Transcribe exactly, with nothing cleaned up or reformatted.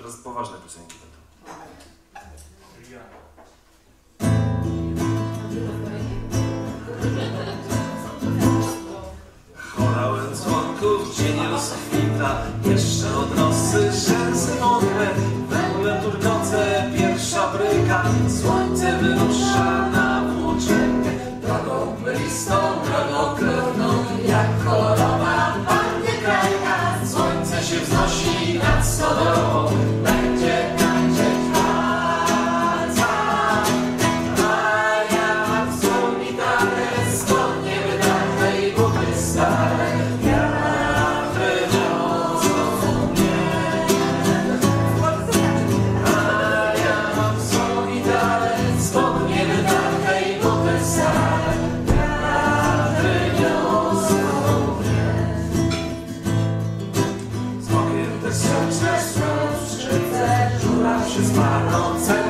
teraz poważne piosenki będą. Chorałem dzwonków, dzień rozkwita, jeszcze od rosy rzęsy mokre, węglem turkoce, pierwsza bryka, słońce wyrusza na włóczęgę, drogą mylistą, drogą krewną, jak kolorowa pannie krajka, słońce się wznosi nad stodołą, będzie tańczyć walca, a ja w swą gitarę, spodnie wydarte i buty stare, wiatry niosą mnie, a ja w swą gitarę, spodnie wydarte i buty stare, wiatry niosą mnie. Z okiem te słońce skrzypce, żuraw się z parą